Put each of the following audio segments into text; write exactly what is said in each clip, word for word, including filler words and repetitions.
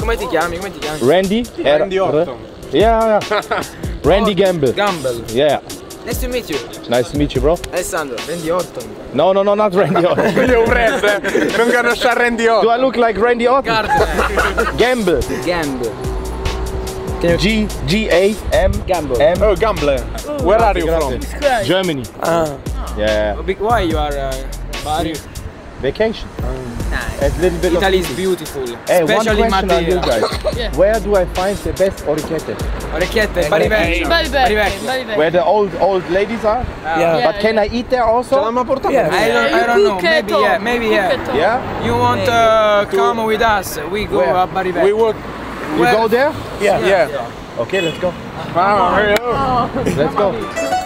come ti chiami? Come ti chiami? Randy? Randy Orton. Yeah, yeah. Randy Gamble. Gamble. Yeah. Nice to meet you. Nice to meet you, bro. Alessandro, Randy Orton. No, no, no, not Randy Orton. Quindi è un rap, non conosce Randy Orton. Do I look like Randy Orton? Gardner. Gamble. Gamble. G G A M Gamble. M. Oh, Gamble. Where are you from? Germany. Ah. Yeah. Why you are uh, Bari? Vacation. Nice. A little bit Italy of is beautiful. Hey, one Especially question on you Matera. guys. Yeah. Where do I find the best orecchiette? Orecchiette, Bari Vecchio. Bari Bari Vecchio, Vecchio. Bari Vecchio. Where the old old ladies are? Yeah. But can I eat there also? I don't, I don't know. Maybe yeah. Maybe yeah. Yeah? You want uh, come with us? We go Where? at Bari Vecchio. We would. You Where? go there? Yeah. Yeah. Okay, let's go. Ah, hello. Let's go.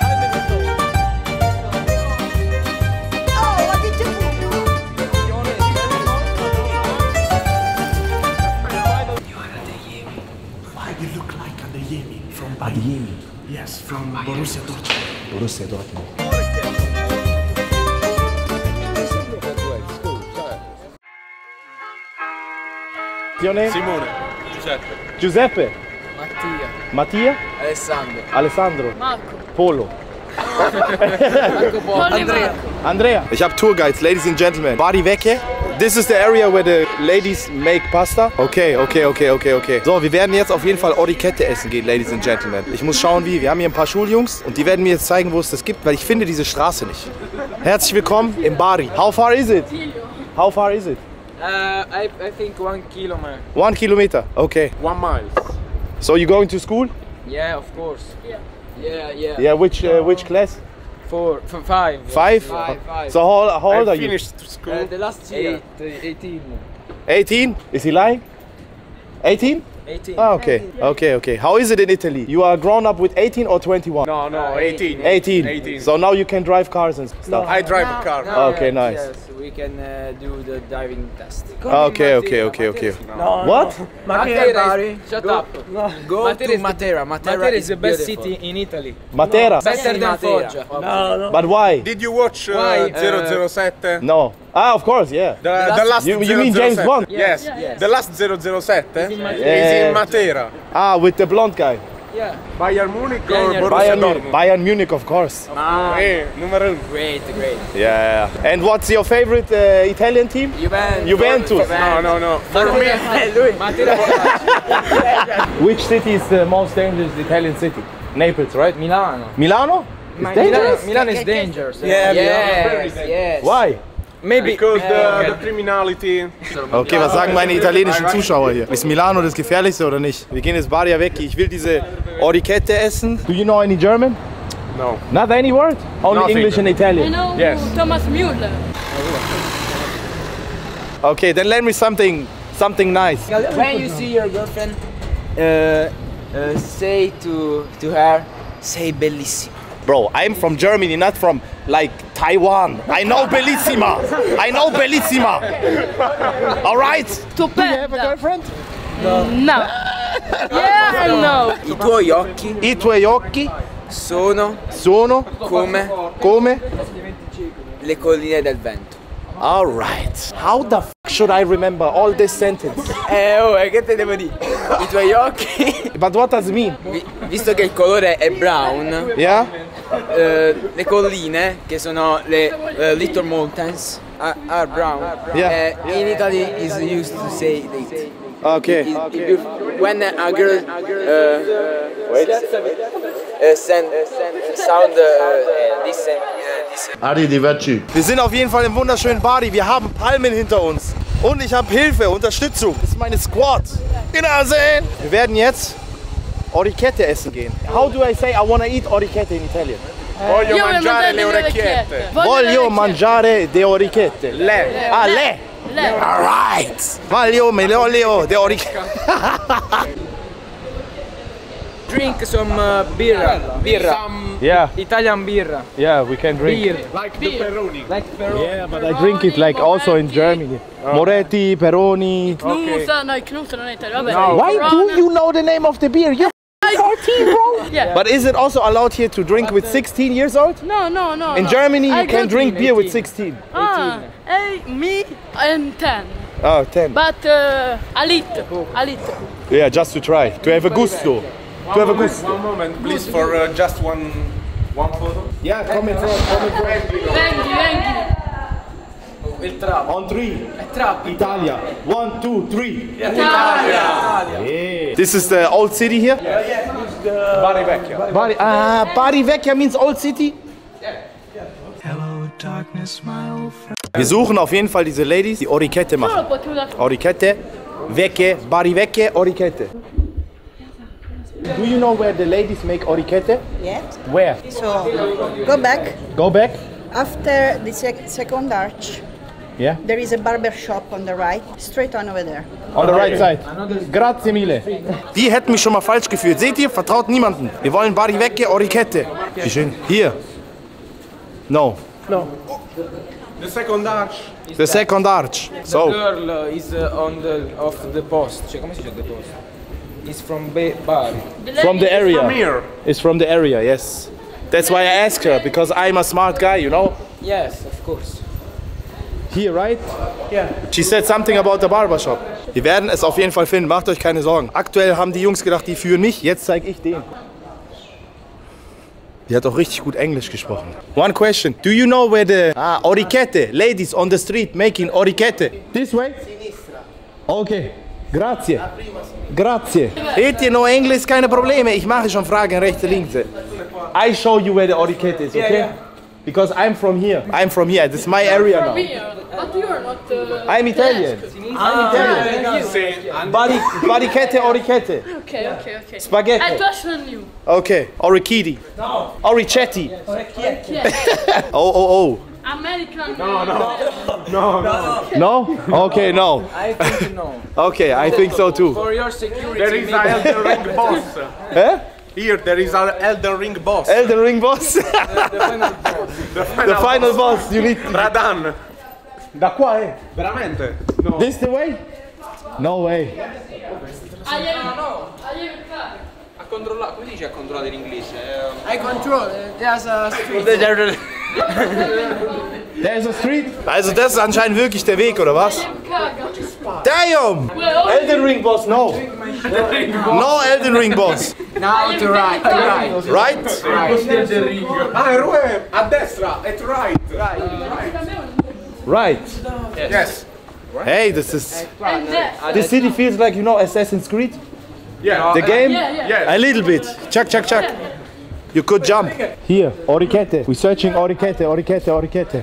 You look like Adeyemi from Adeyemi. Yes, from Borussia Dortmund. Borussia Dortmund. Your name? Simone. Giuseppe. Giuseppe. Mattia. Mattia? Alessandro. Alessandro. Marco. Polo. Andrea. Andrea. Ich habe Tourguides, ladies and gentlemen. Bari Vecchio. This is the area where the ladies make pasta. Okay, okay, okay, okay, okay. So, wir werden jetzt auf jeden Fall Orecchiette essen gehen, ladies and gentlemen. Ich muss schauen, wie. Wir haben hier ein paar Schuljungs und die werden mir jetzt zeigen, wo es das gibt, weil ich finde diese Straße nicht. Herzlich willkommen in Bari. How far is it? How far is it? Uh, I, I think one kilometer. One kilometer. Okay. One mile. So you going to school? Yeah, of course. Yeah. Yeah, yeah. Yeah. Which uh, which class? Four, f five. Five. Five, five. So how, how old I are you? finished school. Uh, the last year. Eight, eighteen. eighteen. Is he lying? eighteen. eighteen. Ah, okay. Okay, okay. How is it in Italy? You are grown up with eighteen or twenty-one? No, no, eighteen. eighteen. eighteen. So now you can drive cars and stuff. I drive a car. No, Okay, yes, nice. Yes, we can uh, do the diving test. Okay, okay, okay, okay. What? Matera. Shut Go, up. no. Go Matera to is Matera. Matera, Matera is the best beautiful. city in Italy. Matera. Better than Matera. Foggia. No, no. But why? Did you watch uh, Why? zero zero seven? No. Ah, of course, yeah. The, the last You- you mean James zero zero seven. Bond? Yes. Yes, yes. The last zero zero seven is Yeah. in Matera. Ah, with the blonde guy. Yeah. Bayern Munich or Bayern- Borussia Bayern, Mu- Dortmund? Bayern Munich, of course. Ah, eh, numero uno. Great, great. Yeah. And what's your favorite uh, Italian team? Juventus. Juventus. No, no, no. For me, Matera. Which city is the most dangerous Italian city? Naples, right? Milano. Milano? It's Milano, dangerous? Milano is dangerous. Yeah, yes, yes. Why? Maybe because the, uh, the criminality. Okay, was sagen meine italienischen Zuschauer hier? Ist Milano das Gefährlichste oder nicht? Wir gehen jetzt Bari Vecchio. Ich will diese Orecchiette essen. Do you know any German? No. Not any word? Only Nothing. English and I Italian. know Yes. Thomas Müller. Okay, then let me something, something nice. when you see your girlfriend, uh, uh, say to to her, say bellissima. Bro, I'm from Germany, not from like Taiwan. I know Bellissima. I know Bellissima. All right. Stupenda. You have a girlfriend? No. Yeah and no. I tuoi occhi I tuoi occhi sono sono come come? le colline del vento. All right. How the f should I remember all this sentence? Eh oh, eh, che te devo dire? I tuoi occhi, But what does it mean? vi- visto che il colore è brown, Yeah? eh, le colline, che sono le eh, little mountains, are, are brown. Yeah. Eh, in Italy is used to say it. Okay. It- it- when a girl uh, uh, send, send sound uh, listen, uh, listen. Arrivederci. Wir sind auf jeden Fall im wunderschönen Bari. Wir haben Palmen hinter uns. Und ich habe Hilfe, Unterstützung. Das ist meine Squad. Wiedersehen. Wir werden jetzt Orecchiette essen gehen. How do I say I wanna eat Orecchiette in Italian? Voglio Io voglio mangiare mangiare le orecchiette. Voglio mangiare de orecchiette. Le. Ah, le. Le. Alright. Voglio me le olio de orecchiette. Drink some uh, birra. Birra. Yeah, Italian birra. yeah, we can drink. Beer. Like the Peroni. Like Peroni. Yeah, but I drink it like also in Germany. Moretti, Peroni. Knusa, no, Knusa non è italiano. Vabbè. No. Why Corona. do you know the name of the beer? You're fourteen, bro. Yeah. But is it also allowed here to drink with sixteen years old? No, no, no. In no. Germany, I you can got drink it. beer with sixteen. Ah, hey, me and ten. Ah, ten. But uh, a little, a little. Yeah, just to try. To have a gusto. To have a gusto. One moment, please, for uh, just one one photo. Yeah, come in front, come in front. Venghi, venghi. Il trap. On three. Il trap. Italia. One, two, three. Italia. Yeah. This is the old city here? Bari Vecchia. Bari, ah, Bari Vecchia means old city? Hello, darkness, my old friend. Wir suchen auf jeden Fall diese Ladies, die Orikette Solo machen. potevo dare. Orikette, Vecchie, Bari Vecchie, Orikette. Do you know where the ladies make Orikette? Yes. Where? So go back. Go back. After the sec second arch, Yeah. there is a barber shop on the right, straight on over there. On the right side. Grazie mille. Die hätten mich schon mal falsch gefühlt. Seht ihr? Vertraut niemanden. Wir wollen Bari Vecchie, Orikette. Wie schön. Hier. No. The second arch. The second arch. The So. girl uh, is uh, on the of the post. Cioè, come si dice the post? Is from Be- Bari. From the area. From here. It's from the area, yes. That's why I asked her, because I'm a smart guy, you know? Yes, of course. Here, right? Yeah. She said something about the barbershop. Wir werden es auf jeden Fall finden, macht euch keine Sorgen. Aktuell haben die Jungs gedacht, die führen mich, jetzt zeige ich den. Die hat auch richtig gut Englisch gesprochen. One question, do you know where the ah, Orikette, ladies on the street making Orikette? This way? Sinistra. Okay, grazie. Grazie. Seht ihr, no Englisch, keine Probleme. Ich mache schon Fragen rechte, linke. I show you where the Orikette is, okay? Because I'm from here. I'm from here. This is my area now. Here. But you're not. Uh, I'm Italian. I'm Italian. Bari, barikette, orikette. Okay, okay, okay. I Spaghetti. trust on you. Okay. Orikidi. No. Oricetti. Yeah. Oh, oh, oh. American. No, no. No, no. No? Okay, no. I think no. Okay, I think so too. For your security. There is maybe- an Elden Ring boss. Eh? Here, there is an Elden Ring boss. Elden Ring boss. the final boss. The final, The final boss. You need. Radan. Da qua, eh? Veramente? No. This the way? No way. I have, I have a car. A controllare, come si dice a controllare in inglese? Eh, I control. uh, There's a street. There's a street. Also das ist anscheinend wirklich der Weg, oder was? Damn! Elden Ring boss, no. No Elden Ring boss. Now to right. To right. Right? Ah, Rue, a destra, at right. Right. Yes. Hey, this is. And that. This city feels like, you know, Assassin's Creed. Yeah. The game? Yeah, yeah. Yes. A little bit. Chuck, chuck, chuck. You could jump. Here, Orikette. We're searching Orikette, Orikette, Orikette.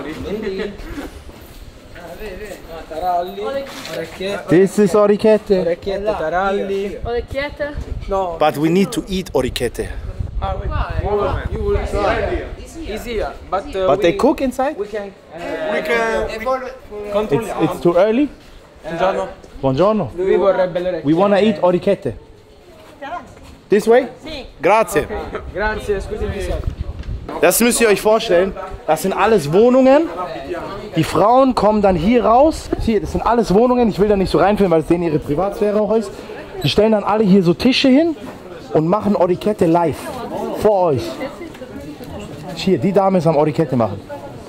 taralli, orecchiette, This is Orikette. orecchiette, taralli. Orecchiette. But we need to eat Orikette. You will see. Easier, but uh, But we, they cook inside? we can. We can. It's, it's too early? Buongiorno. Buongiorno. Lui vorrebbe le orecchie. We wanna eat Orikette. This way? Grazie. Grazie, scusi mi sa. Das müsst ihr euch vorstellen. Das sind alles Wohnungen. Die Frauen kommen dann hier raus. Hier, das sind alles Wohnungen. Ich will da nicht so reinfilmen, weil es denen ihre Privatsphäre auch ist. Die stellen dann alle hier so Tische hin und machen Orikette live. Vor euch. Hier, die Dame ist am Orikette machen.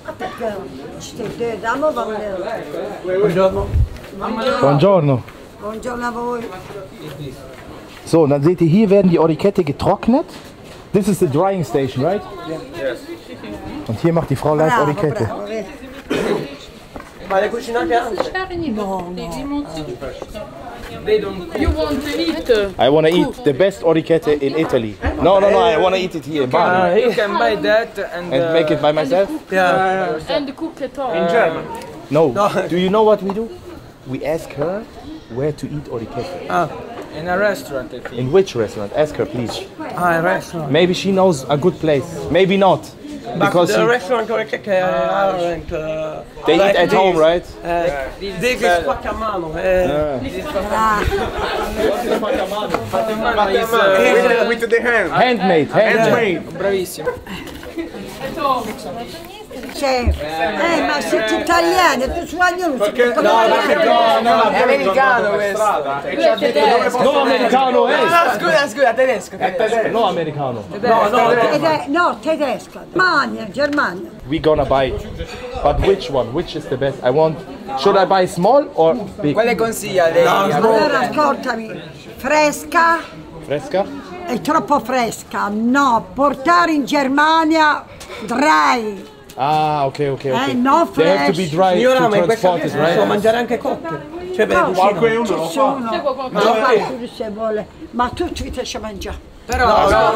Buongiorno. Buongiorno. Buongiorno a voi. So, und dann seht ihr, hier werden die Orikette getrocknet. This is the drying station, right? Yes. Und hier macht die Frau live Orikette. Ma le cucinate anche? You want to eat? I wanna eat the best Orikette in Italy. No, no, no, I wanna eat it here in Bari. You can buy that and, And uh, make it by myself? yeah. And cook at home. In German. No. Do you know what we do? We ask her where to eat Orikette. Ah, in a restaurant I think. In which restaurant? Ask her, please. Ah, a restaurant. Maybe she knows a good place. Maybe not. Because the she, restaurant che aren't uh, they eat at home, right? Devi spacca a mano. eh. Ma is, uh, With, with the hand. Handmade, handmade. Handmade. bravissimo. At home. sempre. Eh, ma siete italiani, tu spagnolo, Perché no, no, no, È americano questo. No americano, eh! No, scusa, scusa, tedesco. tedesco. No americano. No, tede- no, tedesco. Germania, Germania. We gonna buy. But which one? Which is the best? I want. Should I buy small or big? Quale consiglia lei? Allora ascoltami, fresca, Fresca? è troppo fresca, no, portare in Germania dry. Ah, ok, ok, ok. Eh, no They have to be fresh. dry Signora, to ma in questa transport it, casa si può right? mangiare anche cotte. Cioè, per No, cucina. Qualcuno ci lo fa. sono, C'è qualcuno ma fai se vuole, ma tu ci faccio mangiare. Però, no, no,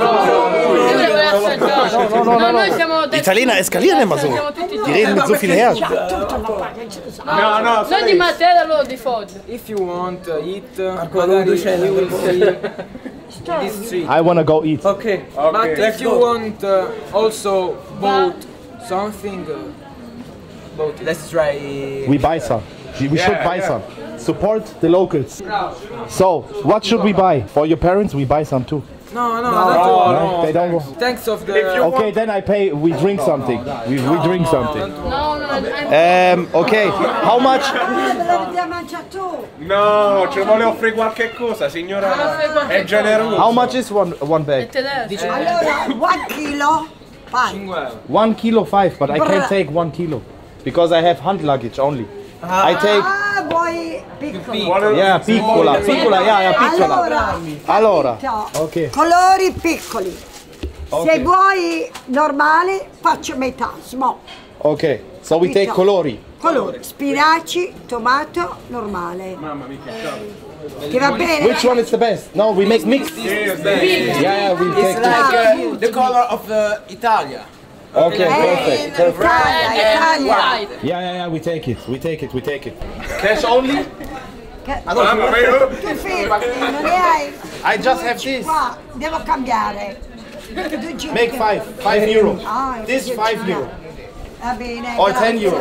No, no, no, noi siamo Die Italiener eskalieren immer so. Siamo tutti Die reden mit so viel Herz. Tutto non paga, ci sono. No, no, Non di sorry. Matera, loro di Foggia. if you want uh, eat, uh, quello magari docente. you will see this street. I wanna go eat. Ok. But Okay. if you want uh, also boat something, uh, boat, let's try. We buy some. We we should Yeah, buy yeah. some. Support the locals. So, what should we buy? For your parents, we buy some too. No, no, No, not all. no. They don't go. Thanks of the. Okay, then I pay. We drink something. We, we drink something. No, no, I'm Um, okay. How much? Devi mangiare tu. No, ci vuole offrire qualche cosa, signora. È generoso. How much is one one bag? tedesco. Allora, un chilo, fai. One kilo five, but I can't take one kilo because I have hand luggage only. I take. Ah, vuoi piccolo. Vuole- Yeah, piccola, piccola, yeah, yeah, piccola. Allora, Allora, capito? ok. Colori piccoli. Ok. Se vuoi normale, faccio metà, small. Okay, so we take Piccola. colori. Colori, spinaci, tomato, normale. Mamma mia, che cazzo. Ti va bene? Which one is the best? No, we make mix. Yeah, yeah, we take It's mix. like uh, the color of uh, Italia. Okay, Eh, perfect, perfect. Italia, Italia. White. Yeah, yeah, yeah, we take it. We take it. We take it. Cash only? Mamma mia. Tu fermi, non ne hai? I just have this. Qua, devo cambiare. Due giri. Make five, five euro. Ah, This due five giri. euro. Va bene. Or grazie. ten euro.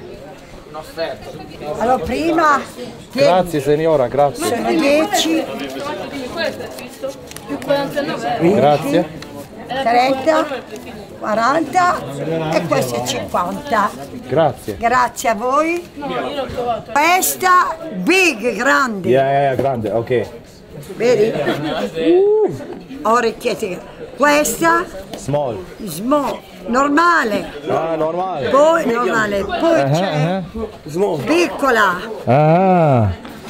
Allora, prima tieni, Grazie signora, grazie. sono dieci, Questo è fisso. Più quarantanove. Grazie. trenta, quaranta e questo è cinquanta. Grazie. Grazie a voi. Questa big, grande, Yeah, yeah, yeah, grande, ok. vedi? Orecchiette. Questa Small. small, normale, Ah, normale. poi normale, poi c'è Small. piccola. Ah.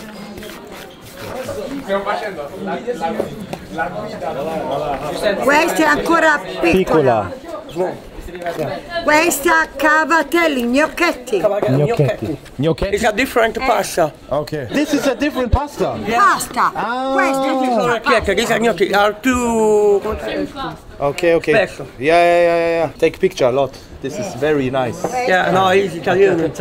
Stiamo facendo la, la, la guida. Questa è ancora piccola. Piccola. Questa cavatelli, gnocchetti. Gnocchetti. Gnocchetti? It's a different pasta. Okay. This is a different pasta. Pasta. Ah. Questa è Sono piccola. chiacchiere, these are gnocchi are too... Okay, okay. Special. Yeah, yeah, yeah, yeah, yeah. Take picture a lot. This is very nice. Yeah, no, he's Italian.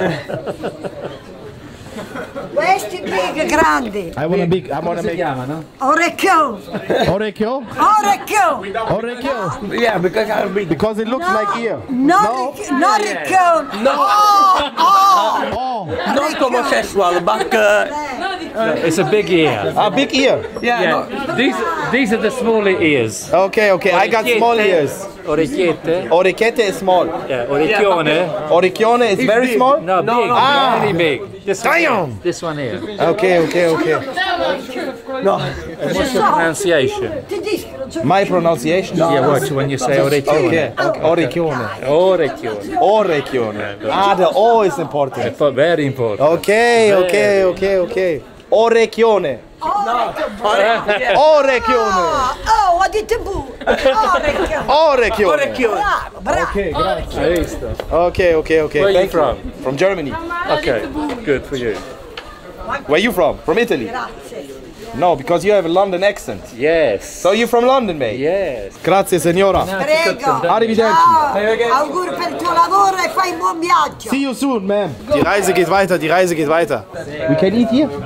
Questi big, grandi. I want a big. I want to make. Orecchio. Orecchio. Orecchio. Orecchio. Yeah, because I'll be... Because it looks like ear. No, no orecchio. No. Oh, oh. Oh, Not homosexual, but... Uh, It's a big ear. a big ear. yeah, Yeah, no, these these are the smaller ears. Okay, okay. I got small ears. Orecchiette. Orecchiette is small. Yeah, orecchione. Orecchione is very small. No, big, Ah. very big. This one, Damn. here. This one here. Okay, okay, okay. What's your pronunciation? Tedesco. My pronunciation. Yeah, what when you say orecchione? Okay. okay. Orecchione. Orecchione. Orecchione. Ah, the O is important. But very important. Okay, okay, okay, okay. Orecchione. Orecchione. Oh, ho detto bu. Orecchio. Orecchione. Bravo, bravo. Okay, grazie. Hai visto? Okay, okay, okay. Where are you Thank from? From Germany. Okay, good for you. Where you from? From Italy? Grazie. No, because you have a London accent. Yes. So you're from London, mate? Yes. Grazie, signora. Prego. Arrivederci. Ciao. Auguri per il tuo lavoro e fai un buon viaggio. See you soon, ma'am. Die Reise geht weiter, die Reise geht weiter. We can eat here?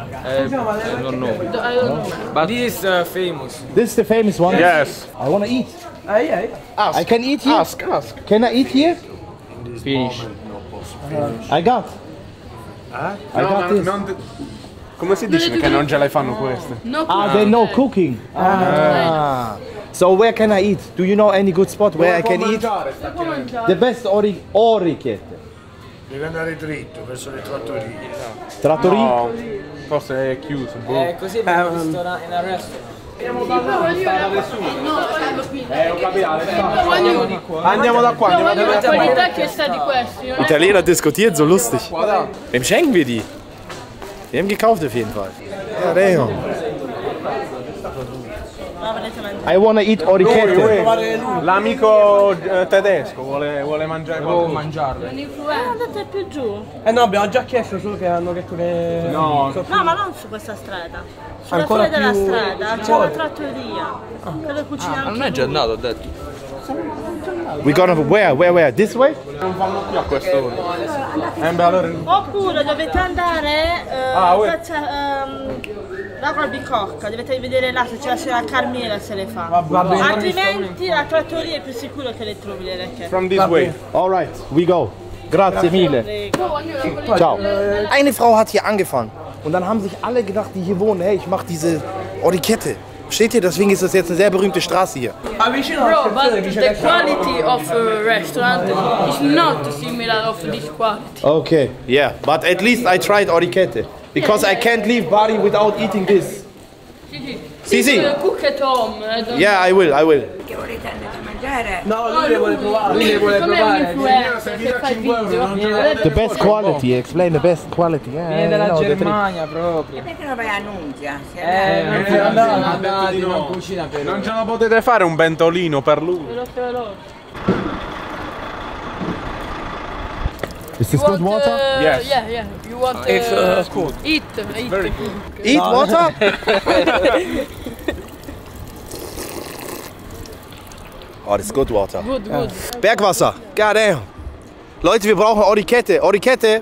But this is uh, famous. This is the famous one? Yes. I want to eat. Aye, aye. I can eat here? Ask, ask. Can I eat here? Finish. I got. I No, got ma this. non... Come si dice che non ce le fanno queste? No, Ah, they know cooking. Ah. So where can I eat? Do you know any good spot where I can eat? The best ori orichette. Devi andare dritto verso le trattorie. Trattorie? No, forse è chiuso. Eh, così va in ristorante, in un ristorante. Eh, ho capito. Andiamo da qua, andiamo da La qua. qualità che sta di questi. non è- Italiener diskutiert so lustig. Wem schenken wir die? Wir haben gekauft auf jeden Fall. Ja, damn. I wanna eat orichette. L'amico eh, tedesco vuole, vuole mangiare Devo qualcosa. mangiarle. Andate più giù. Eh no, abbiamo già chiesto, solo che hanno detto che... No, No, ma non su questa strada. Sulla Ancora fine della più- strada c'è una trattoria. Quello cucina anche Non è già andato, ho detto. We gonna where? Where? Where? This way? non fanno più a quest'ora. Eh, beh, allora... Oppure dovete andare eh, Ah, uè. faccia, ehm, là col bicocca, dovete vedere là se c'è la signora Carmela se le fa. Va bene. Altrimenti la trattoria è più sicuro che le trovi le racchette. From this way. Alright, we go. Grazie mille. Ciao. Eine Frau hat hier angefangen. Und dann haben sich alle gedacht, die hier wohnen, hey, ich mach diese Orichette. Steht ihr? Deswegen ist das jetzt eine sehr berühmte Straße hier. Avvicino Bro, la but stazione, dice the che... quality of a restaurant is not similar of this quality. Okay, yeah, but at least I tried Orichette. Because I can't leave Bari without eating this. Sì, sì. You cook at home. I don't Yeah, I will, I will. Che volete andare a mangiare? No, lui le vuole provare. Lui le vuole Come provare. un influencer che fa video. The best quality, explain the best quality. Yeah, Viene dalla no, the Germania proprio. Perché non vai a Nunzia? Eh, non Eh, c'è andate, andato, ha detto andati, di no. non cucina per Non ce la potete fare un bentolino per lui? Veloce, veloce. Is this You good want, water? uh, Yes. Yeah, yeah. You want uh, It's uh, cool. eat, eat. Very good. Eat water? Oh, das ist good water. Good, good. Bergwasser. God damn. Leute, wir brauchen Orichette. Orichette.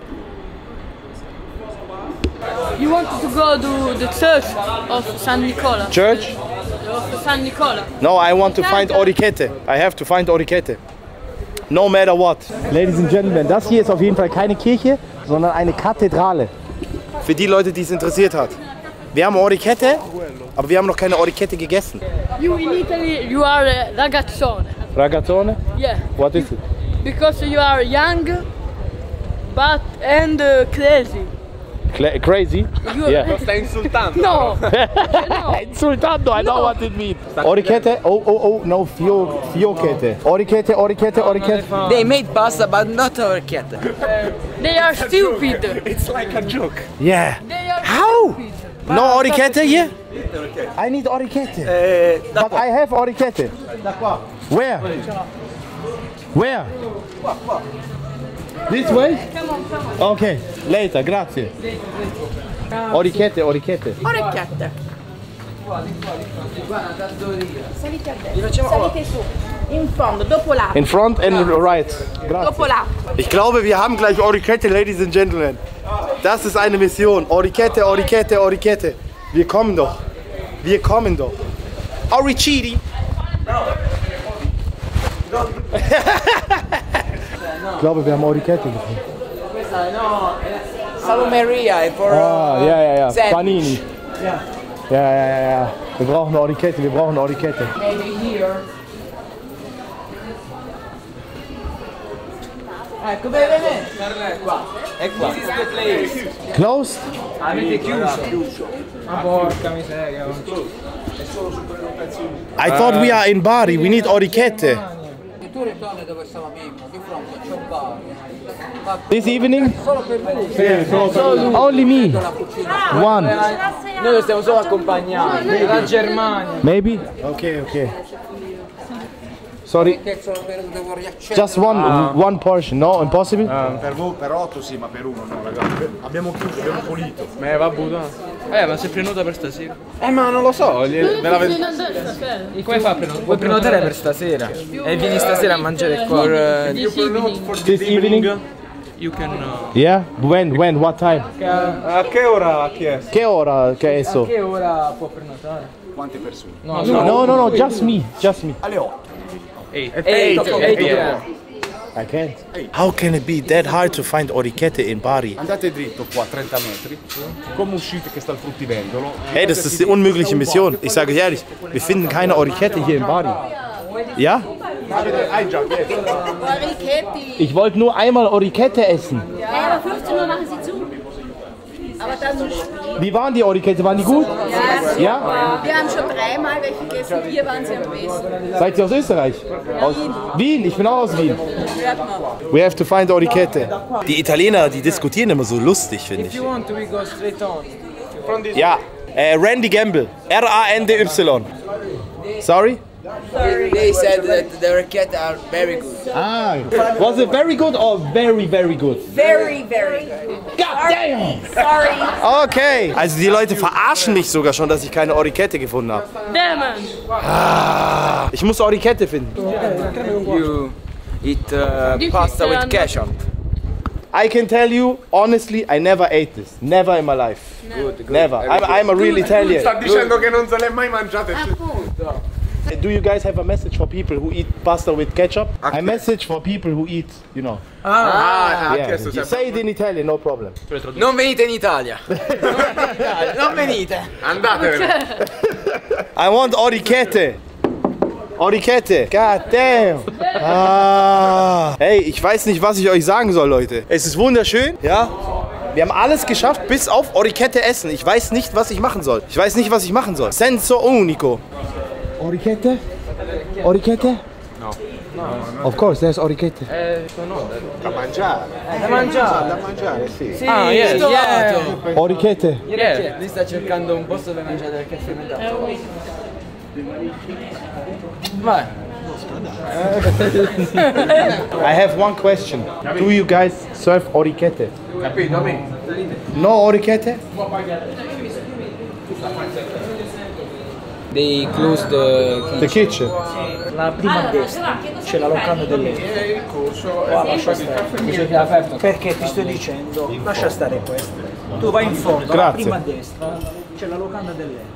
You want to go to the church of San Nicola? Church? Of San Nicola. No, I want to find Orichette. I have to find Orichette. No matter what. Ladies and Gentlemen, das hier ist auf jeden Fall keine Kirche, sondern eine Kathedrale. Für die Leute, die es interessiert hat. Wir haben Orichette, aber wir haben noch keine Orichette gegessen. You in Italy, you are a ragazzone. Ragazzone? Yeah. What is it? Because you are young, but and uh, crazy. Cla crazy? You Yeah. Stai insultando? No. no. Insultando, I know what it means. Orichette? Oh, oh, oh, no, fio, fiocchette. Orichette, orichette, orichette. They made pasta but not orichette. They are stupid. It's like a joke. Yeah. They are How? stupid. No orichette here? I need orichette. Eh, da But I have orichette. Where? Where? This way? Okay, later, grazie. Orichette, orichette. Orecchiette. Salite a destra. Salite su. In fondo, dopo l'app. In front and right. Dopo Grazie. l'app. Ich glaube, wir haben gleich Orichette, Ladies and Gentlemen. Das ist eine Mission. Orichette, Orichette, Orichette. Wir kommen doch. Wir kommen doch. Orichidi. Ich glaube, wir haben Orichette gefunden. Questa no, salumeria è for Ah, ja, ja, ja. sandwich. Panini. Ja. Ja, ja, ja, ja. Wir brauchen eine Orichette, wir brauchen eine Orichette. Maybe here. Ecco, bene, bene. È qua. È qua. This is the place. Closed? Avete chiuso. Ma porca miseria. I thought we are in Bari, we need Orichette. Tu ritorni dove stavamo di fronte, c'è un bar. This evening? Solo per lui. Only me. One. Noi lo stiamo solo accompagnando. Dalla Germania. Maybe? Okay, okay. Sorry. Just one, one portion, no? Impossible? Per voi, per otto sì, ma per uno no, ragazzi. Abbiamo chiuso, abbiamo pulito. Eh, va buono. Eh, ma sei prenotato per stasera? Eh, ma non lo so, gli- ve la vedo. Come fa a prenotare? Vuoi prenotare per stasera? E vieni stasera a mangiare qua. For, uh, This evening. This evening? you can... Uh, Yeah? When? When? What time? A che ora ha chiesto? Che ora che è so? Che ora può prenotare? Quante persone? No, no, no, just me, just me. Alle otto. eight. Eight, eight, yeah. I can't. How can it be that hard to find orichette in Bari? Andate dritto qua, trenta metri. Come uscite che sta il fruttivendolo. Hey, das ist die unmögliche Mission. Ich sage euch ehrlich, wir finden keine Orichette hier in Bari. Ja? Ich wollte nur einmal Orichette essen. Ja, aber fünfzehn Uhr machen sie zu. Aber dann Wie waren die Orichette? Waren die gut? Ja. Ja? Wir haben schon dreimal welche gegessen. Hier waren sie am besten. Seid ihr aus Österreich? Aus Wien? Ich bin auch aus Wien. Hört man. We have to find Orichette. Die Italiener, die diskutieren immer so lustig, finde ich. If you want, we go straight on. Ja, äh, Randy Gamble. R A N D Y. Sorry? They said that the orichette are very good. Ah, was it very good or very, very good? Very, very good. God damn! Sorry. Okay. Also die Leute verarschen mich sogar schon, dass ich keine Orichette gefunden habe. Damn. Ah, ich muss Orichette finden. You eat uh, pasta with ketchup. I can tell you, honestly, I never ate this. Never in my life. Good, good. Never. I'm, I'm a real Italian. Sta dicendo che non se le mai mangiate. Do you guys have a message for people who eat pasta with ketchup? A message for people who eat, you know. Ah, Yeah. You say it in Italian, no problem. Non venite in Italia. Non venite in Italia. Non venite. Andatevene. I want Orichette. Orichette. God damn. Ah. Hey, ich weiß nicht, was ich euch sagen soll, Leute. Es ist wunderschön, ja. Wir haben alles geschafft, bis auf Orichette essen. Ich weiß nicht, was ich machen soll. Ich weiß nicht, was ich machen soll. Senso unico. Orichette? Orichette? No. Of course, there's Orichette. Da mangiare. Da mangiare. Da mangiare, sì. Sì, ah, yes, yeah. Orichette. Yeah. Lui sta cercando un posto dove mangiare del caffè fermentato. Vai. I have one question. Do you guys serve Orichette? Capito? No Orichette? They close the The kitchen. La prima a destra c'è la locanda dell'E. Qua lascia stare. Perché ti sto dicendo, lascia stare questo. Tu vai in fondo, la Grazie. prima a destra c'è la locanda dell'E.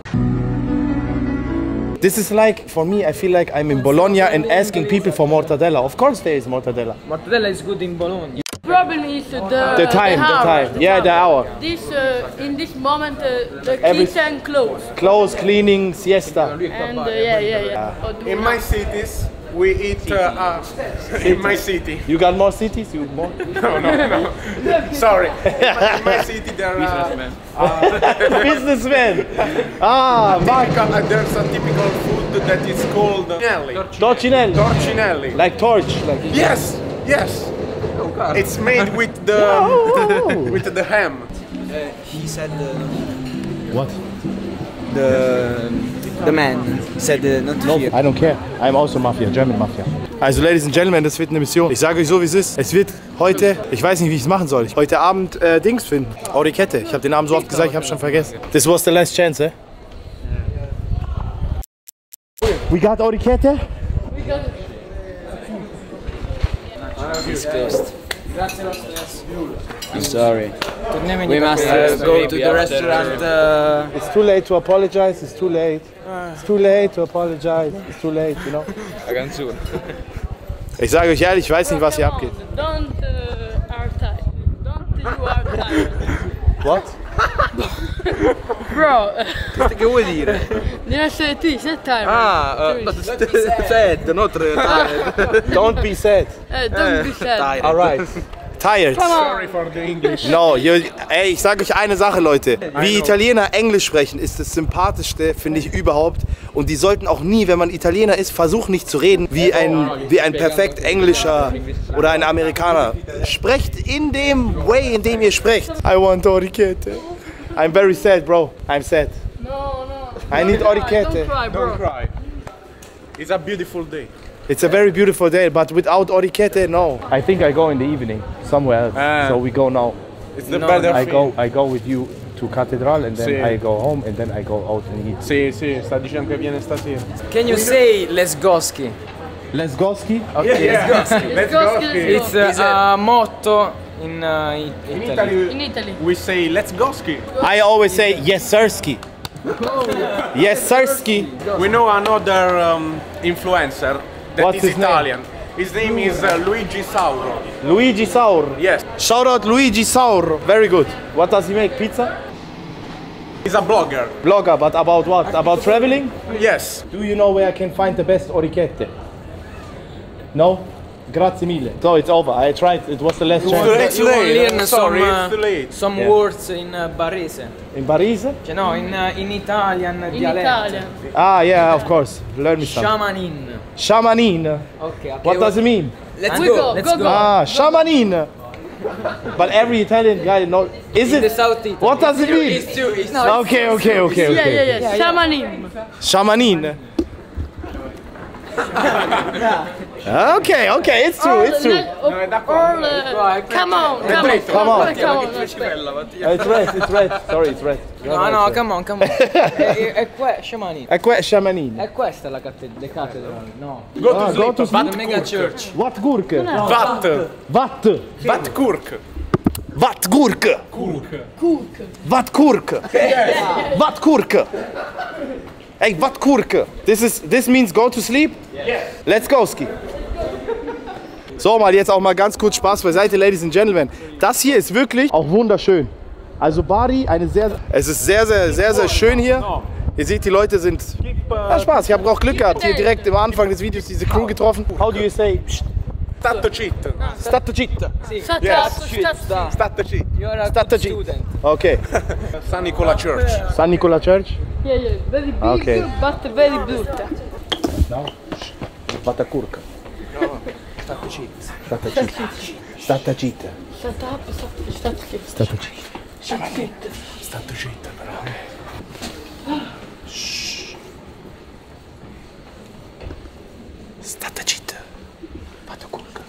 This is like, for me, I feel like I'm in Bologna and asking people for mortadella. Of course there is mortadella. mortadella is good in Bologna. The problem is the The time, the hour, time. Yeah, the hour. This uh, in this moment uh, the Every- kitchen closed. Clothes, cleaning, siesta. And uh, yeah, yeah, yeah. Or do In not. my cities, we eat uh, uh, in my city. You got more cities? You more? No, no, no. Sorry. In my, in my city, there are Businessman. Ah, Mark. typical, uh, there's a typical food that is called torcinelli. Torcinelli. Torcinelli. Like torch. Like. Yes, yes. It's made with the with the ham. He said What? the the man said uh, not No, here. I don't care. I'm also Mafia, German Mafia. Also, Ladies and Gentlemen, das wird eine Mission. Ich sage euch so, wie es ist. Es wird heute, ich weiß nicht, wie ich es machen soll, heute Abend äh, Dings finden. Orichette. Ich habe den Namen so oft gesagt, ich habe schon vergessen. This was the last chance, eh? We got Orichette? It's closed. I'm sorry. Torniamo We must uh, go to the restaurant. Uh, It's too late to apologize, it's too late. It's too late to apologize, it's too late, you know? la canzone. Ich sage euch ehrlich, ich weiß nicht, was hier abgeht. Don't uh, are tired. Don't you are tired. What? Bro, Che vuoi dire? devi essere tu, sei tired. Ah, uh, sad, not tired. Don't be sad. Uh, don't be sad. Alright. Tired. Sorry for the English. No, you, ey, ich sage euch eine Sache, Leute. Wie Italiener Englisch sprechen, ist das Sympathischste, finde ich, überhaupt. Und die sollten auch nie, wenn man Italiener ist, versuchen nicht zu reden wie ein, wie ein perfekt Englischer oder ein Amerikaner. Sprecht in dem Way, in dem ihr sprecht. I want Orichette. I'm very sad, bro. I'm sad. No, no. I need Orichette. Don't cry, bro. Don't cry. It's a beautiful day. It's a very beautiful day, but without Orichette, no. I think I go in the evening, somewhere else. Ah. So we go now. It's the better I feeling. go, I go with you to Cathedral and then Sì. I go home and then I go out and eat. Sì, sì, sta dicendo che viene stasera. Can you say Lesgoski? Let's go ski. Okay, Lesgoski. Let's go, go. let's ski. go. It's uh, a motto in uh, In Italy. Italy, In Italy. we say let's go ski. I always say yes sirski. Yes sirski. We know another um, influencer that What's is his name? Italian. His name is uh, Luigi Sauro. Luigi Saur. Yes. Shout out Luigi Saur. Very good. What does he make? Pizza? He's a blogger. Blogger, but about what? About traveling? Yes. Do you know where I can find the best orecchiette? No? Grazie mille. So it's over. I tried. It was the last chance. It's You late. learn Sorry, some, uh, it's too late. some Yeah. words in uh, Barese. In Barese? Cioè no, in, uh, in Italian In dialetto. Italia. Ah, yeah, of course. Learn me some. Shamanin. Shamanin. Okay, okay. What does it mean? Let's We go, go, let's go, go. go. Ah, shamanin. But every Italian guy knows. Is In the it? South Italy. What does it mean? It's too, it's No, Okay, okay, okay, Yeah, yeah, okay. yeah. Shamanim. Shamanin. Okay, okay, it's true, it's true. All, uh, come on, come on, Come on. come on. aspetta. Uh, It's red, it's red. Sorry, it's red. No, no, come on, come on. È, è qua, Shamanin. È que- Shamanin. È questa la cattedra, le cattedrali, no. Go to Ah, sleep. go to sleep. The mega church. What gurk? Vat. Wat? Vat Kurk. Wat gurk? Wat kurk? Wat kurk? Hey, wat kurk? This is this means go to sleep? Yes. Let's go, Ski. So, mal jetzt auch mal ganz kurz Spaß beiseite, Ladies and Gentlemen. Das hier ist wirklich auch wunderschön. Also Bari, eine sehr, es ist sehr, sehr, sehr, sehr schön hier. Ihr seht, die Leute sind, ja, Spaß. Ich habe auch Glück gehabt, hier direkt am Anfang des Videos diese Crew getroffen. How do you say? Stato cheat. Stato cheat. Shut Yes. up, shut up. Stato cheat. You're a Stato good cheat. student. Okay. San Nicola Church. San Nicola Church. Yeah, yeah, very big, Okay. but very brutta. No. Vata kurka. Stato cheat. Stata cheat. Stata cheat. Shut up, shut up, Stata cheat. Stato cheat, bravo. Stata cheat. Vata kurka.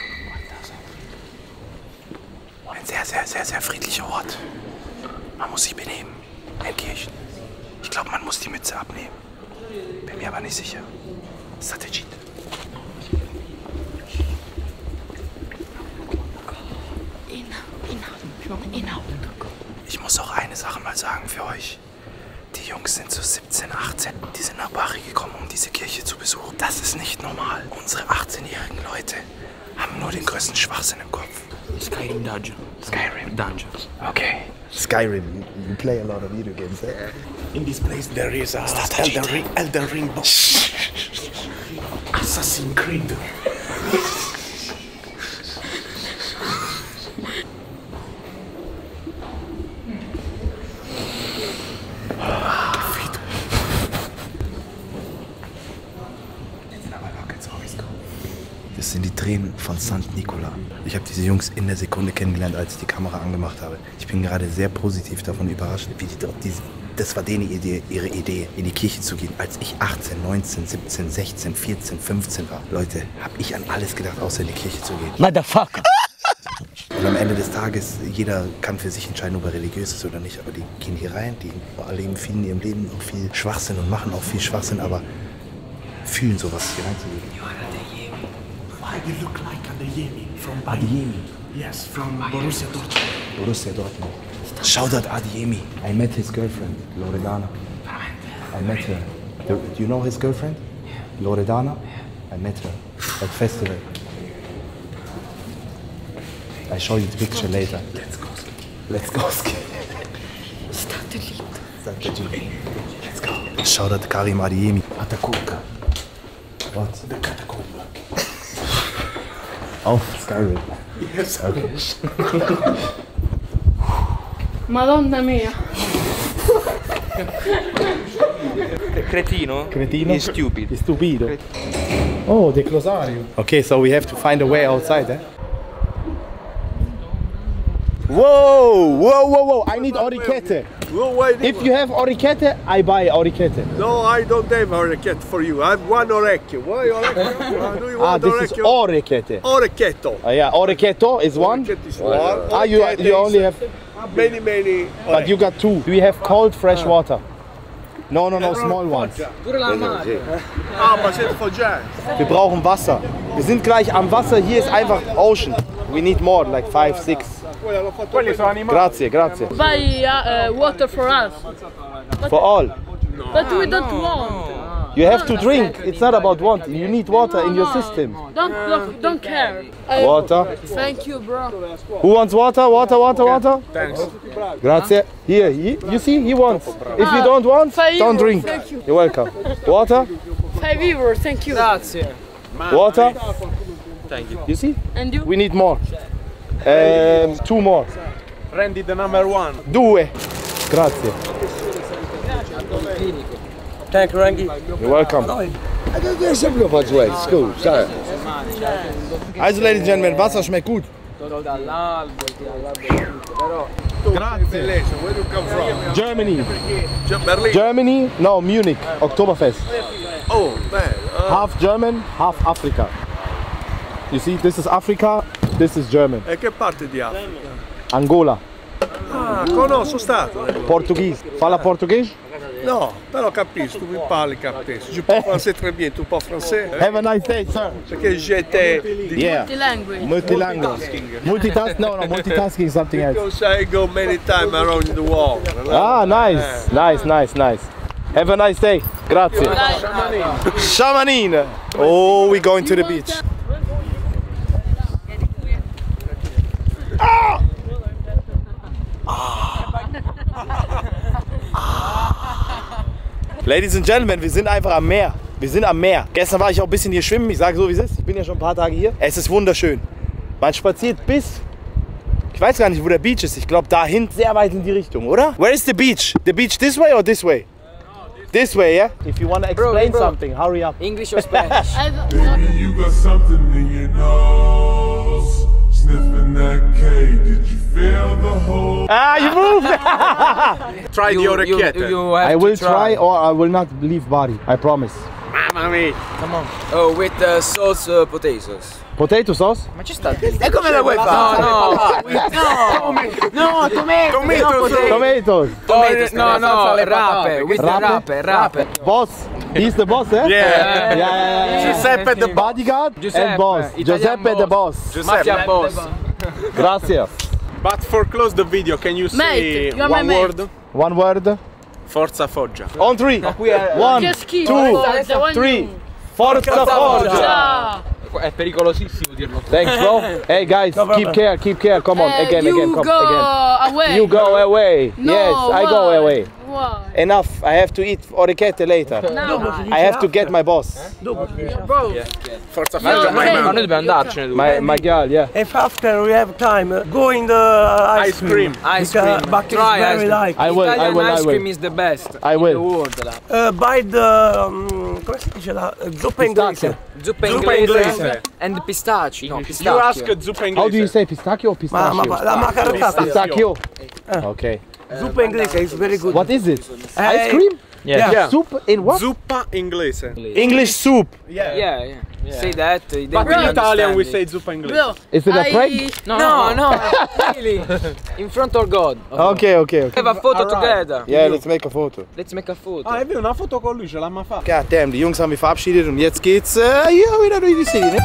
Ein sehr, sehr, sehr, sehr friedlicher Ort. Man muss sich benehmen. In Kirchen. Ich glaube, man muss die Mütze abnehmen. Bin mir aber nicht sicher. Stata cheat. Ich muss auch eine Sache mal sagen für euch. Die Jungs sind so siebzehn, achtzehn. Die sind nach Bari gekommen, um diese Kirche zu besuchen. Das ist nicht normal. Unsere achtzehnjährigen Leute haben nur den größten Schwachsinn im Kopf. Skyrim Dungeon. Skyrim. Dungeons. Okay. Skyrim. You play a lot of video games, eh? In this place there is a Elden Ring, Elden Ring boss. Assassin's Creed. Das sind die Tränen von Sankt Nicola. Ich habe diese Jungs in der Sekunde kennengelernt, als ich die Kamera angemacht habe. Ich bin gerade sehr positiv davon überrascht, wie die, diese, das war denen Idee, ihre Idee, in die Kirche zu gehen. Als ich achtzehn, neunzehn, siebzehn, sechzehn, vierzehn, fünfzehn war, Leute, habe ich an alles gedacht, außer in die Kirche zu gehen. Motherfucker! Und am Ende des Tages, jeder kann für sich entscheiden, ob er religiös ist oder nicht. Aber die gehen hier rein, die erleben viel in ihrem Leben auch viel Schwachsinn und machen auch viel Schwachsinn, aber fühlen sowas hier reinzugehen. Why you look like Adeyemi from Adeyemi? Yes, from Borussia Dortmund. Borussia Dortmund. Shoutout Adeyemi. I met his girlfriend, Loredana. I met her. Do, do you know his girlfriend? Loredana? I met her at festival. I show you the picture later. Let's go. Let's go. State lì. State lì. Let's go. Shoutout Karim Adeyemi. Atakurka. What? The catacomb. Auf Skyrim. Yes. Okay. Madonna mia. Cretino? Cretino? Is stupid. Is stupido. Oh, the Closario. Okay, so we have to find a way outside, eh? Whoa, whoa, whoa, whoa! I need Orikette. No, why If you have Orikette, I buy Orikette. No, I don't have orecchiette for you. I have one orecchio. Why orecchio? Uh, do you Ah, want this is orecchio? Orikette. Orecchietto. Uh, yeah, Orecchietto is one. Orecchietto is one. Ah, you Orecchiette you only is have, many, many. but you got two. Do we have cold fresh water? No, no, no, small ones. Pure la mare. Ah, ma siete foggiani. Wir brauchen Wasser. Wir sind gleich am Wasser. Hier ist einfach Ocean. We need more, like five, six. Quelli sono animali. Grazie, grazie. Buy uh, uh, water for us. For all. But we don't want. You have to drink. It's not about want. You need water in your system. Don't look, don't care. I- Water. Thank you, bro. Who wants water? Water, water, water? Thanks. Grazie. Here, he, you see, he wants. If you don't want, Five don't euros, drink. thank you. You're welcome. Water? Five euros, thank you. Grazie. Water? Thank you. You see? And you? We need more. Um, two more. Prendi the number one. Due. Grazie. Thank you, Rangi. You're welcome. Also, ladies and gentlemen, Wasser schmeckt gut. Grazie. Where do you come from? Germany. Berlin. Germany? No, Munich. Oktoberfest. Oh, man. Uh, Half German, half Africa. You see, this is Africa, this is German. e che parte di Africa? Angola. Ah, conosco, sono stato. Portuguese. Fala português? No, però capisco, tu mi parli capisco. Je parle français très bien, tu parles français? Have a nice day, sir. Perché j'étais... Yeah. Multi-language. Multilanguage. Multitask? No, no, multitasking is something else. Because I go many times around the world. Ah, nice, nice, nice, nice. Have a nice day. Grazie. Shamanin. Oh, we're going to the beach. Ah! Ladies and Gentlemen, wir sind einfach am Meer. Wir sind am Meer. Gestern war ich auch ein bisschen hier schwimmen. Ich sage so, wie es ist. Ich bin ja schon ein paar Tage hier. Es ist wunderschön. Man spaziert bis... Ich weiß gar nicht, wo der Beach ist. Ich glaube, da hinten sehr weit in die Richtung, oder? Where is the beach? The beach this way or this way? This way, yeah? If you want to explain Bro, bro. something, hurry up. English or Spanish? I don't- Baby, you got something in your nose. Sniffing that K, did you feel the whole? Ah, you moved! Try the You, orecchiette. you have I will to try or I will not leave body. I promise. Mamma mia. Oh, with uh, sauce uh, potatoes. Potato sauce? Ma ci sta? E come la vuoi fare? No, no, no, tomato, Tomato, Tomatoes. Tomatoes, no, no, rape, with Rape? rape, rape. Boss. He's the boss, eh? Yeah. Yeah, yeah, yeah, yeah. Giuseppe the Bodyguard Giuseppe, and boss. Italian Giuseppe the boss. boss. Mafia boss. Grazie. But for close the video, can you say Mate, you're my one mate. word? One word. Forza Foggia. On three. One, Just keep two, Forza, one three. you. Forza Forgia. Ah. È pericolosissimo dirlo. Thanks, bro. Hey guys, keep care, keep care. Come on, Uh, again, you again, come go again. away. You go away. No, Yes, I go why? away. Why? Enough. I have to eat orecchiette later. No. I have to get my boss. Bro. Forza You're Foggia. okay. Ma noi dobbiamo andarcene. tu. My my girl, yeah. If after we have time, uh, go in the uh, ice, Ice cream. Ice Because- cream. But it's Try very ice cream. like. I will, I Italian will, I ice cream will. is the best I in will. the world. là. Uh, buy the um, come si dice la uh, zuppa inglese. Zuppa Zuppa inglese inglese. and pistachio. No, You pistachio. ask zuppa inglese. How do you say pistachio or Ma, pistachio? ma la macarottata. Pistachio. Okay. Zuppa inglese is very good. What is it? Eh, Ice cream? Yeah. Yeah. Soup in what? Zuppa inglese. English soup. Yeah, yeah. Say that. They But will in Italian understand we it. say zuppa inglese. Bro. Is it a I- prank? No, no, no. Really. In front of God. Okay, okay, okay. Have a photo Alright. together. Yeah, let's make a photo. Let's make a photo. Ah, è vero, una foto con lui ce l'ha mai fatta. God damn, die Jungs haben mich verabschiedet und jetzt geht's äh, hier wieder durch die City, ne?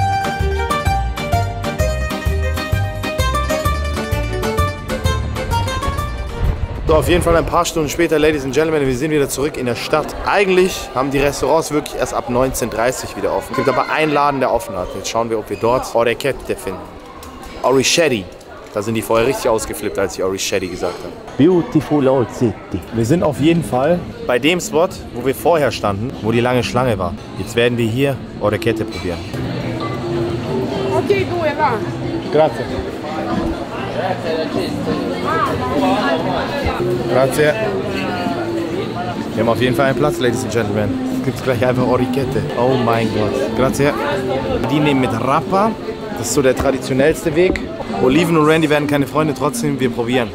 So, auf jeden Fall ein paar Stunden später, Ladies and Gentlemen, wir sind wieder zurück in der Stadt. Eigentlich haben die Restaurants wirklich erst ab neunzehn Uhr dreißig wieder offen. Es gibt aber einen Laden, der offen hat. Jetzt schauen wir, ob wir dort Orecchiette finden. Orichetti. Da sind die vorher richtig ausgeflippt, als ich Orichetti gesagt habe. Beautiful old city. Wir sind auf jeden Fall bei dem Spot, wo wir vorher standen, wo die lange Schlange war. Jetzt werden wir hier Orecchiette probieren. Ok, due, va. Grazie. Grazie. Wir haben auf jeden Fall einen Platz, Ladies and Gentlemen. Es gibt gleich einfach Orecchiette. Oh mein Gott. Grazie. Die nehmen mit Rapa. Das ist so der traditionellste Weg. Oliven und Randy werden keine Freunde, trotzdem wir probieren.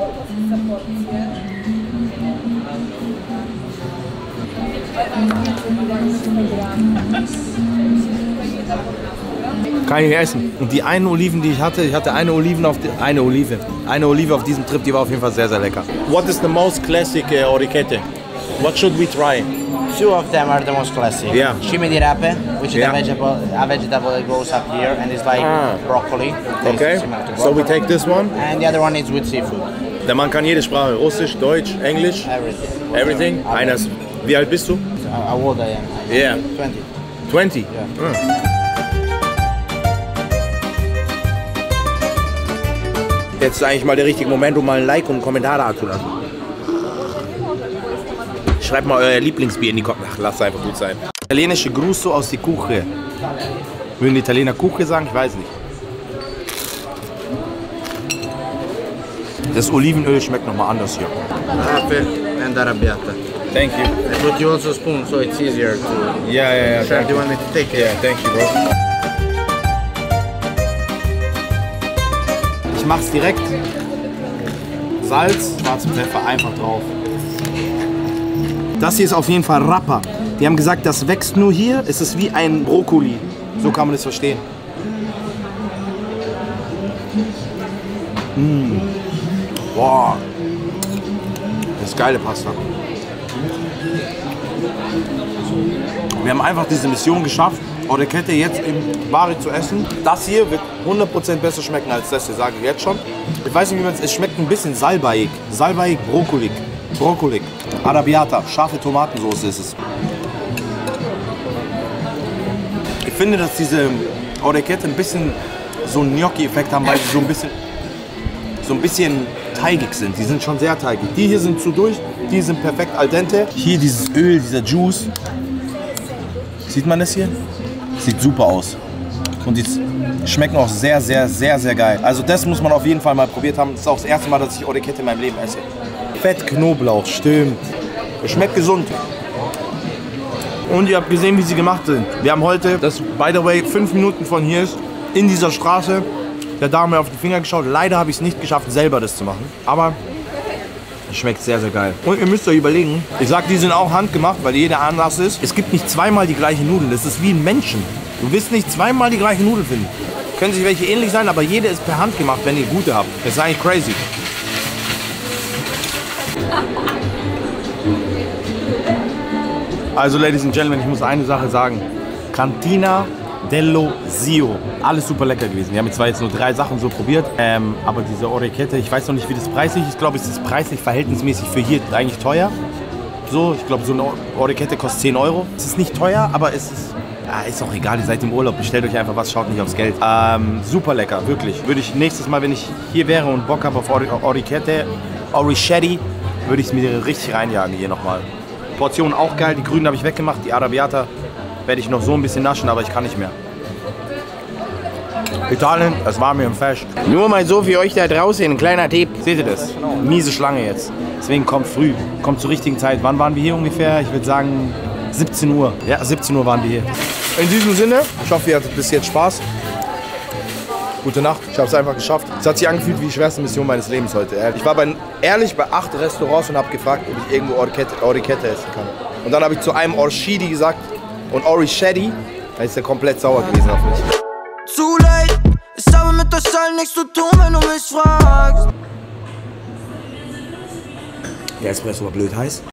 Kann ich nicht essen. Und die einen Oliven, die ich hatte, ich hatte eine Oliven auf die, eine Olive. Eine Olive auf diesem Trip, die war auf jeden Fall sehr, sehr lecker. What is the most classic uh, Orecchiette? What should we try? Two of them are the most classic. Yeah. Cime di rape, which is Yeah. a vegetable, a vegetable that goes up here and it's like Ah. broccoli. Tastes Okay, similar to so we broccoli. take this one. And the other one is with seafood. Der Mann kann jede Sprache, Russisch, Deutsch, Englisch, Everything. everything. Einer ist Wie alt bist du? How old I am? Yeah. twenty. twenty? Yeah. Mm. Jetzt ist eigentlich mal der richtige Moment, um mal ein Like und einen Kommentar da zu lassen. Schreibt mal euer Lieblingsbier in die Kommentare. Ach, lasst einfach gut sein. Italienische Gruß so aus die Kuche. Würden die Italiener Kuche sagen? Ich weiß nicht. Das Olivenöl schmeckt nochmal anders hier. Rape and arrabbiata. Thank you. I put you also a spoon, so it's easier to. Yeah, yeah, yeah. Sure, do you want me to take it? Yeah, thank you, bro. Ich mach's direkt. Salz, schwarzen Pfeffer einfach drauf. Das hier ist auf jeden Fall Rapa. Die haben gesagt, das wächst nur hier. Es ist wie ein Brokkoli. So kann man das verstehen. Mmh. Boah. Das ist geile Pasta. Wir haben einfach diese Mission geschafft, Orecchiette jetzt im Bari zu essen. Das hier wird hundert Prozent besser schmecken als das hier, sage ich jetzt schon. Ich weiß nicht, wie man es... Es schmeckt ein bisschen salbaig. Salbaig, Brokkoli. Brokkoli. Arrabbiata. Scharfe Tomatensauce ist es. Ich finde, dass diese Orecchiette ein bisschen so einen Gnocchi-Effekt haben, weil sie so ein bisschen... so ein bisschen teigig sind. Die sind schon sehr teigig. Die hier sind zu durch, die sind perfekt al dente. Hier dieses Öl, dieser Juice. Sieht man das hier? Sieht super aus. Und die schmecken auch sehr, sehr, sehr, sehr geil. Also das muss man auf jeden Fall mal probiert haben. Das ist auch das erste Mal, dass ich Orecchiette in meinem Leben esse. Fett Knoblauch, stimmt. Es schmeckt gesund. Und ihr habt gesehen, wie sie gemacht sind. Wir haben heute, das by the way fünf Minuten von hier ist, in dieser Straße, der Dame auf die Finger geschaut. Leider habe ich es nicht geschafft, selber das zu machen. Aber es schmeckt sehr, sehr geil. Und ihr müsst euch überlegen, ich sag, die sind auch handgemacht, weil jeder anders ist. Es gibt nicht zweimal die gleiche Nudel. Das ist wie ein Menschen. Du wirst nicht zweimal die gleiche Nudel finden. Können sich welche ähnlich sein, aber jede ist per Hand gemacht, wenn ihr gute habt. Das ist eigentlich crazy. Also, Ladies and Gentlemen, ich muss eine Sache sagen. Cantina dello Zio. Alles super lecker gewesen. Wir haben zwar jetzt nur drei Sachen so probiert, ähm, aber diese Orecchiette, ich weiß noch nicht, wie das preislich ist. Ich glaube, es ist preislich verhältnismäßig für hier eigentlich teuer. So, ich glaube, so eine Orecchiette kostet zehn Euro. Es ist nicht teuer, aber es ist... Ja, ist auch egal, ihr seid im Urlaub, bestellt euch einfach was, schaut nicht aufs Geld. Ähm, super lecker, wirklich. Würde ich nächstes Mal, wenn ich hier wäre und Bock habe auf Orecchiette, Orecchiette, würde ich es mir richtig reinjagen hier nochmal. Portionen auch geil, die grünen habe ich weggemacht, die Arrabbiata werde ich noch so ein bisschen naschen, aber ich kann nicht mehr. Italien, das war mir ein Fest. Nur mal so für euch da draußen, ein kleiner Tipp. Seht ihr das? Miese Schlange jetzt. Deswegen kommt früh, kommt zur richtigen Zeit. Wann waren wir hier ungefähr? Ich würde sagen siebzehn Uhr. Ja, siebzehn Uhr waren wir hier. In diesem Sinne, ich hoffe, ihr hattet bis jetzt Spaß. Gute Nacht, ich habe es einfach geschafft. Es hat sich angefühlt wie die schwerste Mission meines Lebens heute. Ich war bei, ehrlich bei acht Restaurants und habe gefragt, ob ich irgendwo Orecchiette, Orecchiette essen kann. Und dann habe ich zu einem Orecchiette gesagt und Orecchiette, da ist er komplett sauer gewesen auf mich. Zu late, ich habe mit euch allen nichts zu tun, wenn du mich fragst. Der Espresso war blöd heiß.